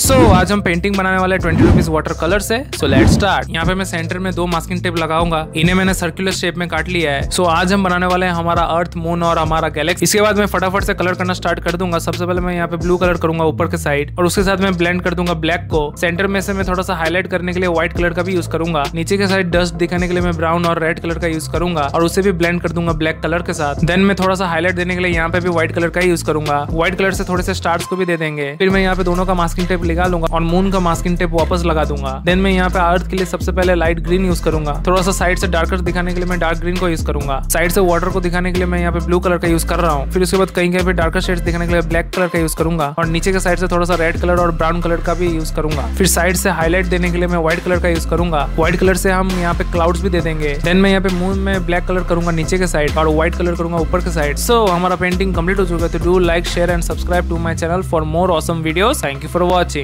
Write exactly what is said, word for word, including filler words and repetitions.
सो so, आज हम painting बनाने वाले ट्वेंटी रुपीज वाटर कलर से। So let's start. यहाँ पे मैं सेंटर में दो मास्किंग टेप लगाऊंगा। इन्हें मैंने सर्कुलर शेप में काट लिया है। सो so, आज हम बनाने वाले हैं हमारा अर्थ, मून और हमारा गैलेक्सी। इसके बाद मैं फटाफट से कलर करना स्टार्ट कर दूंगा। सबसे पहले मैं यहाँ पे ब्लू कलर करूंगा ऊपर के साइड, और उसके साथ मैं ब्लेंड कर दूंगा ब्लैक को। सेंटर में से मैं थोड़ा सा हाईलाइट करने के लिए व्हाइट कलर का भी यूज करूंगा। नीचे के साइड डस्ट दिखाने के लिए मैं ब्राउन और रेड कलर का यूज करूंगा, और उसे भी ब्लेंड कर दूंगा ब्लैक कलर के साथ। देन मैं थोड़ा सा हाईलाइट देने के लिए यहाँ पे भी व्हाइट कलर का यूज करूंगा। व्हाइट कलर से थोड़े से स्टार्स को भी दे देंगे। फिर मैं यहाँ पे दोनों का मास्किंग टेप लगा लूंगा और मून का मास्किंग टेप वापस लगा दूंगा। देन मैं यहाँ पे अर्थ के लिए सबसे पहले लाइट ग्रीन यूज करूंगा। थोड़ा सा साइड से डार्कर दिखाने के लिए मैं डार्क ग्रीन को यूज करूंगा। साइड से वाटर को दिखाने के लिए मैं यहाँ पे ब्लू कलर का यूज कर रहा हूँ। फिर उसके बाद कहीं कहीं पे डार्कर शेड्स दिखाने के लिए ब्लैक कलर का यूज करूंगा, और नीचे के साइड से थोड़ा सा रेड कलर और ब्राउन कलर का भी यूज करूंगा। फिर साइड से हाईलाइट देने के लिए मैं व्हाइट कलर का यूज करूंगा। व्हाइट कलर से हम यहाँ पे क्लाउड्स भी दे देंगे। देन मैं यहाँ पे मून में ब्लैक कलर करूंगा नीचे के साइड, और व्हाइट कलर करूंगा ऊपर के साइड। सो हमारा पेंटिंग कंप्लीट हो चुका है। तो do like, share and subscribe to my channel for more awesome videos. Thank you for watching.